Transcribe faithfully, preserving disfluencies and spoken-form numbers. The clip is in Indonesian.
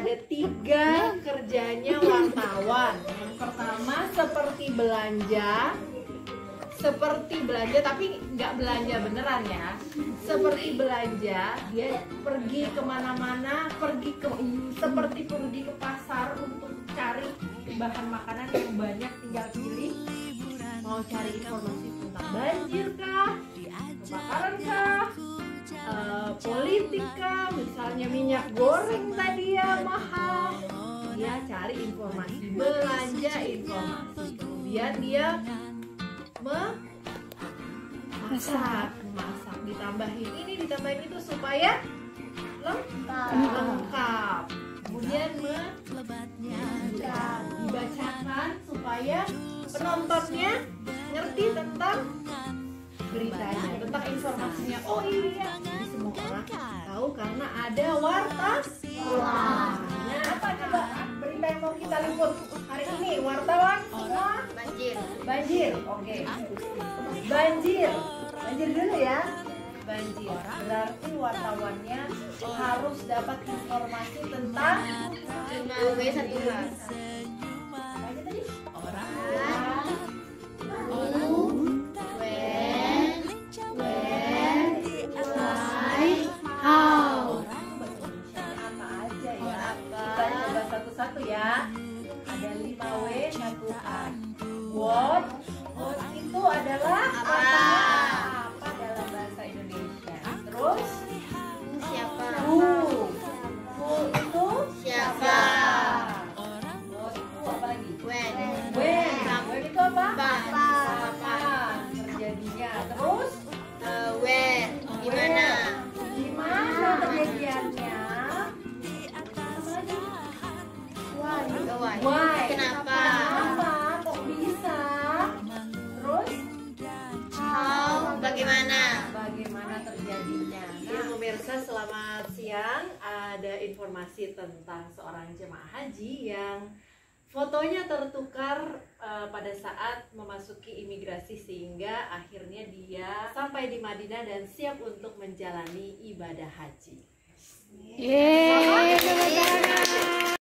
ada tiga kerjanya wartawan. Yang pertama seperti belanja, seperti belanja tapi nggak belanja beneran ya. Seperti belanja, dia pergi kemana-mana, pergi ke seperti pergi ke pasar untuk cari bahan makanan yang banyak, tinggal pilih. Mau cari informasi tentang banjir kah, kebakaran kah, uh, politik kah, misalnya minyak goreng tadi ya mahal, dia cari informasi, belanja informasi, kemudian dia memasak, masak, ditambahin ini, ditambahin itu supaya lengkap, lengkap. Kemudian dibacakan supaya penontonnya ngerti tentang beritanya, tentang informasinya. Oh iya, jadi semua orang tahu karena ada wartawan. Nah, apa coba berita yang mau kita liput hari ini? Wartawan semua Banjir. banjir. Oke, banjir, banjir dulu ya. Banjir berarti wartawannya harus dapat informasi tentang lima W satu H. apa tadi? Orang, Who, when, where, why, how. apa aja ya? Apa? Kita coba satu-satu ya. Ada lima W satu A. What? What itu adalah Apa? Apa dalam bahasa Indonesia? Terus Siapa? who? Who itu Siapa? What itu apa lagi? When. When. When itu apa? Kapan. Kapan terjadinya? Terus Uh, where. Di mana? di mana kejadiannya? Why. Oh, why. Why? Kenapa? Kenapa? Kok bisa? Terus How. Bagaimana? bagaimana terjadinya? Nah, pemirsa selamat siang. Ada informasi tentang seorang jemaah haji yang fotonya tertukar uh, pada saat memasuki imigrasi sehingga akhirnya dia sampai di Madinah dan siap untuk menjalani ibadah haji. Yeay, tepuk tangan.